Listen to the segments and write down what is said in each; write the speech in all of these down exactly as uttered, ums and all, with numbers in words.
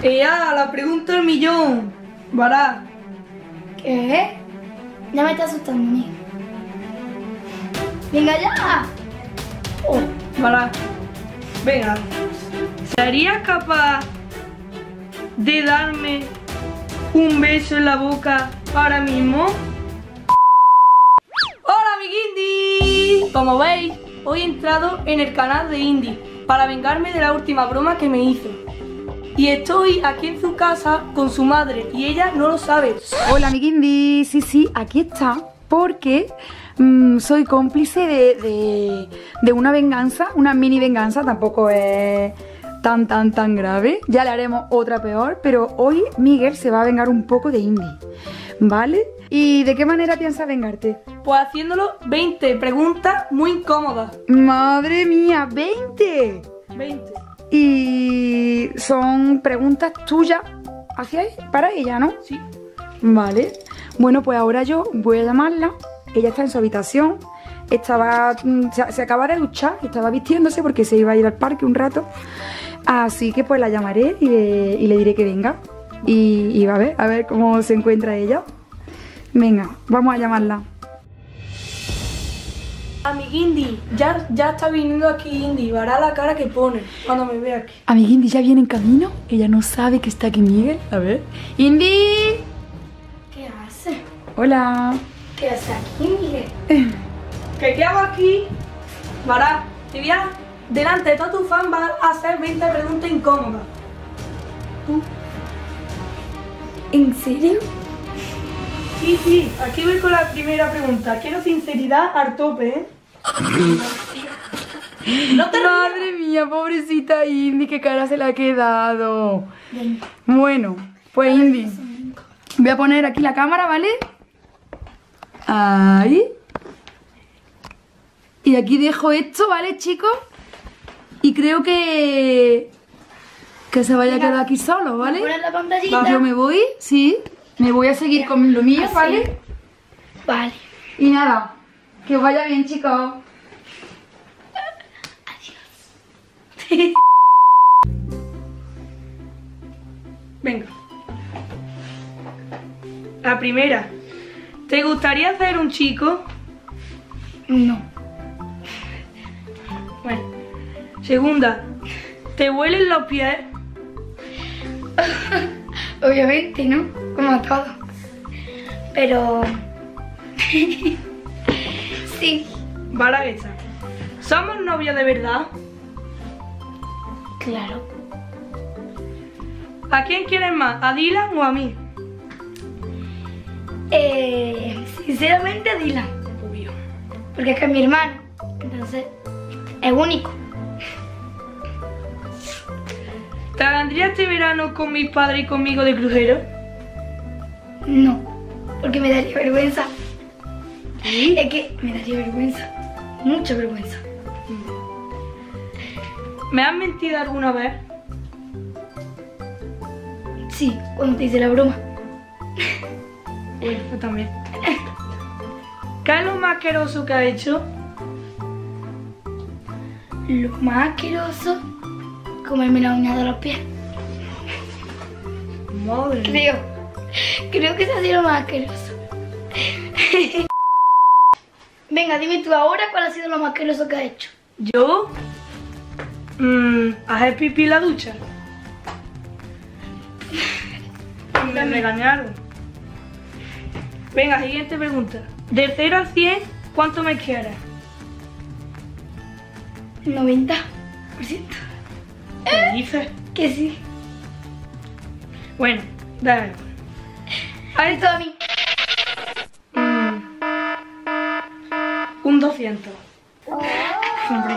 Ea, la pregunta del millón. Vará. ¿Qué? Ya me está asustando, amigo. ¡Venga ya! Oh, Vará. Venga. ¿Serías capaz de darme un beso en la boca ahora mismo? ¡Hola, amiguindi! Como veis, hoy he entrado en el canal de Indy para vengarme de la última broma que me hizo. Y estoy aquí en su casa con su madre y ella no lo sabe. Hola, amiguindi. Sí, sí, aquí está. Porque mmm, soy cómplice de, de, de una venganza, una mini venganza, tampoco es tan, tan, tan grave. Ya le haremos otra peor, pero hoy Miguel se va a vengar un poco de Indy, ¿vale? ¿Y de qué manera piensas vengarte? Pues haciéndolo veinte preguntas muy incómodas. ¡Madre mía! ¡veinte! veinte. Y son preguntas tuyas hacia ella, para ella, ¿no? Sí. Vale. Bueno, pues ahora yo voy a llamarla. Ella está en su habitación. Estaba, se, se acaba de duchar, estaba vistiéndose porque se iba a ir al parque un rato. Así que pues la llamaré y le, y le diré que venga. Y, y va a ver, a ver cómo se encuentra ella. Venga, vamos a llamarla. Amiguindi, ya, ya está viniendo aquí Indy. Verá la cara que pone cuando me ve aquí. Amiguindi ya viene en camino. Ella no sabe que está aquí Miguel. A ver. ¡Indy! ¿Qué hace? Hola. ¿Qué hace aquí, Miguel? ¿Qué, qué hago aquí? Verá, te voy a, delante de todo tu fan vas a hacer veinte preguntas incómodas. ¿Tú? ¿En serio? Sí, sí, aquí voy con la primera pregunta. Quiero sinceridad al tope, ¿eh? No te Madre mía, pobrecita Indy, qué cara se le ha quedado. Venga. Bueno, pues Indy, voy a poner aquí la cámara, ¿vale? Ahí. Y aquí dejo esto, ¿vale, chicos? Y creo que... que se vaya a quedar aquí solo, ¿vale? Poner la pantallita. Yo me voy, sí. Me voy a seguir con lo mío, Así. ¿vale? Vale. Y nada, que os vaya bien, chicos. Venga. La primera. ¿Te gustaría hacer un chico? No. Bueno. Segunda. ¿Te huelen los pies? Obviamente, ¿no? Como a todo. Pero... sí. Baraguesa. ¿Somos novios de verdad? Claro. ¿A quién quieres más? ¿A Dylan o a mí? Eh, sinceramente a Dylan. Obvio. Porque es que es mi hermano. Entonces, es único. ¿Te vendría este verano con mis padres y conmigo de crucero? No. Porque me daría vergüenza. Es que me daría vergüenza. Mucha vergüenza. ¿Me has mentido alguna vez? Sí, cuando te hice la broma. Bueno, yo también. ¿Qué es lo más asqueroso que has hecho? Lo más asqueroso, comerme la uña de los pies. Madre mía. Creo. Creo que eso ha sido lo más asqueroso. Venga, dime tú ahora cuál ha sido lo más asqueroso que has hecho. ¿Yo? Mmm, ¿hacer pipí en la ducha? Me regañaron. Venga, siguiente pregunta. Del cero al cien, ¿cuánto me quieres? noventa por ciento. ¿Qué dices? Que sí. Bueno, dale. Ahí Esto a mí. Mm, un doscientos. Hombre.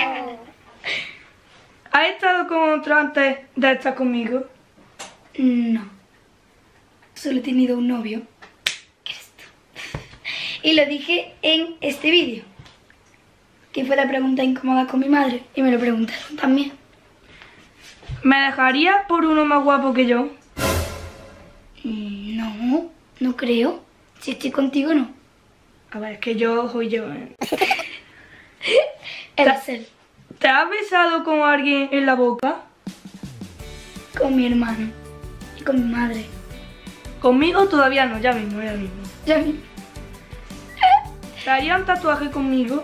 ¿Has estado con otro antes de estar conmigo? No. Solo he tenido un novio. ¿Qué eres tú? Y lo dije en este vídeo. Que fue la pregunta incómoda con mi madre. Y me lo preguntaron también. ¿Me dejarías por uno más guapo que yo? No, no creo. Si estoy contigo, no. A ver, es que yo soy yo. ¿eh? El hacer. ¿Te has besado con alguien en la boca? con mi hermano y con mi madre. Conmigo todavía no, ya mismo, ya mismo. Ya vi. ¿Te haría un tatuaje conmigo?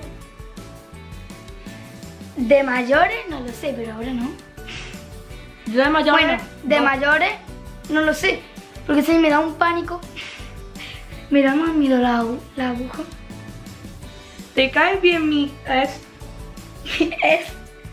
De mayores no lo sé, pero ahora no. Yo de mayores... Bueno, de no. mayores no lo sé, porque si me da un pánico. Me da más miedo la, agu- la aguja. ¿Te cae bien mi ex? Es...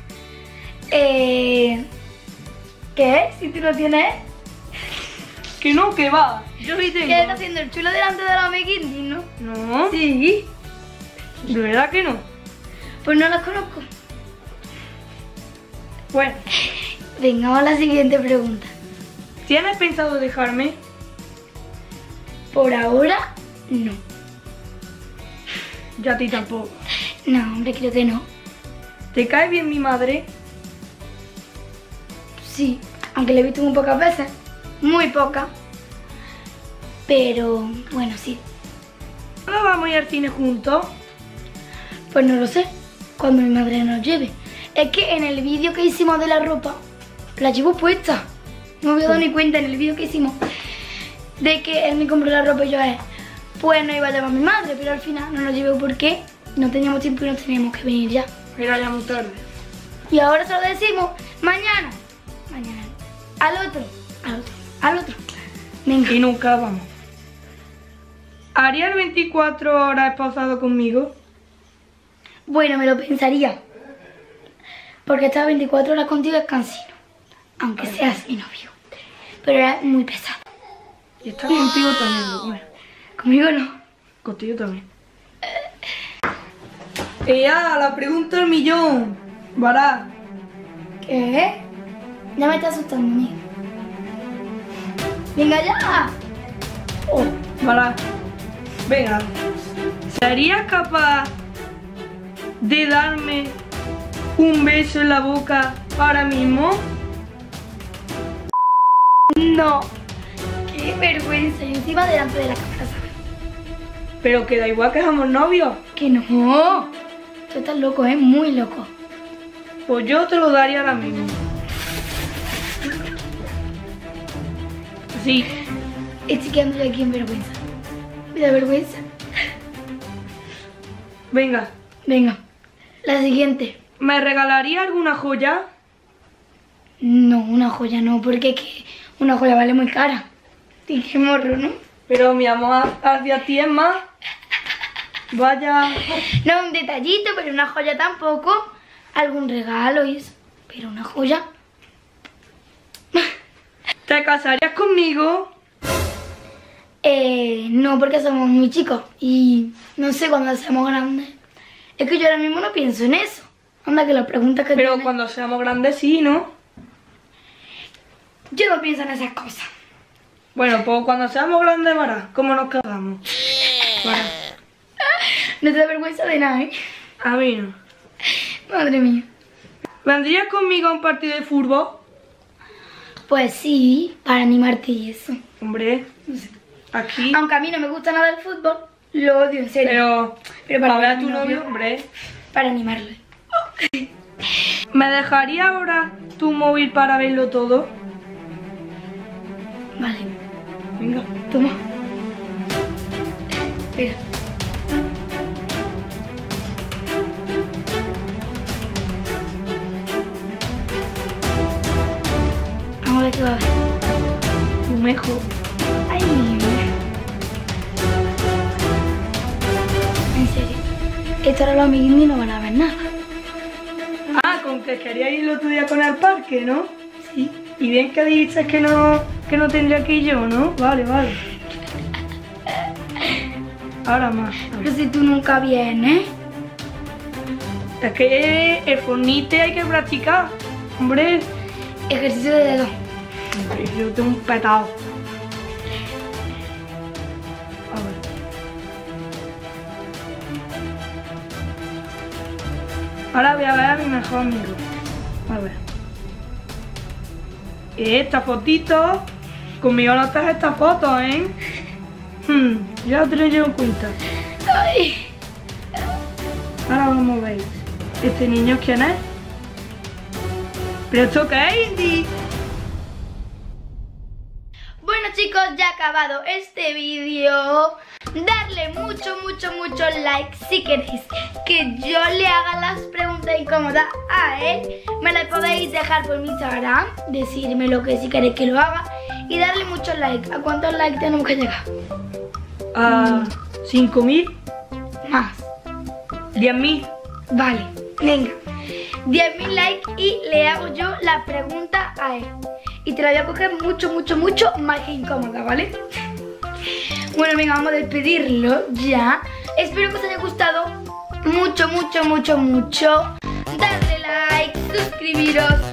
Eh... ¿Qué? Si tú no tienes... Que no, que va. Yo sí ¿Qué tengo. está haciendo el chulo delante de la Meguindi, no? No, Sí. de verdad que no. Pues no las conozco. Bueno, Venga, vamos a la siguiente pregunta. ¿tienes pensado dejarme? Por ahora, no. Yo a ti tampoco. No, hombre, creo que no. ¿Te cae bien mi madre? Sí, aunque la he visto muy pocas veces. Muy pocas. Pero, bueno, sí. ¿No vamos a ir al cine juntos? Pues no lo sé. Cuando mi madre nos lleve. Es que en el vídeo que hicimos de la ropa, la llevo puesta. No me había dado ni cuenta en el vídeo que hicimos de que él me compró la ropa y yo eh, pues no iba a llevar a mi madre, pero al final no nos llevé porque no teníamos tiempo y nos teníamos que venir ya. Era ya muy tarde. Y ahora se lo decimos mañana. Mañana. Al otro. Al otro. Al otro. Venga. Y nunca vamos. ¿Harías veinticuatro horas pausado conmigo? Bueno, me lo pensaría. Porque estar veinticuatro horas contigo es cansino. Aunque seas mi novio. Pero era muy pesado. Y estar contigo también, bueno. Conmigo no. Contigo también. Ella, la pregunta del millón. Vará. ¿Qué? Ya me está asustando, amigo. ¡Venga ya! Oh, Vará. Venga. ¿Serías capaz de darme un beso en la boca ahora mismo? No. Qué vergüenza. Y encima delante de la cámara, ¿sabes? Pero que da igual que somos novios. Que no. Tú estás loco, ¿eh? Muy loco. Pues yo te lo daría ahora mismo. Sí. Estoy quedando yo aquí en vergüenza. Me da vergüenza. Venga. Venga. La siguiente. ¿Me regalaría alguna joya? No, una joya no, porque es que una joya vale muy cara. Y qué morro, ¿no? Pero mi amor, hacia ti es más. Vaya. No, un detallito, pero una joya tampoco. Algún regalo y eso. Pero una joya. ¿Te casarías conmigo? Eh, no, porque somos muy chicos. Y no sé cuándo seamos grandes. Es que yo ahora mismo no pienso en eso. Anda, que las preguntas que Pero tienes- cuando seamos grandes sí, ¿no? Yo no pienso en esas cosas. Bueno, pues cuando seamos grandes, verás cómo nos quedamos. Verás. No te da vergüenza de nada, ¿eh? A mí no. Madre mía. ¿Vendrías conmigo a un partido de fútbol? Pues sí, para animarte y eso. Hombre, aquí. Aunque a mí no me gusta nada el fútbol, lo odio, en serio. Pero, Pero para para ver a mi tu novio, novio. hombre. Para animarlo. ¿Me dejaría ahora tu móvil para verlo todo? Vale, Venga. toma. Espera. Vamos a ver qué va a ver. Un mejor. Ay, en serio. Esto ahora los amiguitos no van a ver nada. Ah, con que quería ir el otro día con el parque, ¿no? Sí. Y bien que dices que no, que no tendría que ir yo, ¿no? Vale, vale. Ahora más. Pero si tú nunca vienes. Es que el fornite hay que practicar. Hombre, Ejercicio de dedo. yo tengo un petado. A ver. Ahora voy a ver a mi mejor amigo. A ver. Esta fotito. Conmigo no estás esta foto, ¿eh? Hmm, ya lo tengo yo en cuenta. Ay. Ahora vamos a ver. ¿Este niño quién es? ¿Pero esto qué es, Indy? bueno chicos, ya ha acabado este vídeo. Darle mucho, mucho, mucho like si queréis que yo le haga las preguntas incómodas a él. Me las podéis dejar por mi Instagram, decirme lo que si queréis que lo haga. Y darle muchos likes. ¿A cuántos likes tenemos que llegar? A cinco mil, Más. diez mil. Vale, venga. diez mil likes y le hago yo la pregunta a él. Y te la voy a coger mucho, mucho, mucho más que incómoda, ¿vale? Bueno, venga, vamos a despedirlo ya. Espero que os haya gustado mucho, mucho, mucho, mucho. Darle like, suscribiros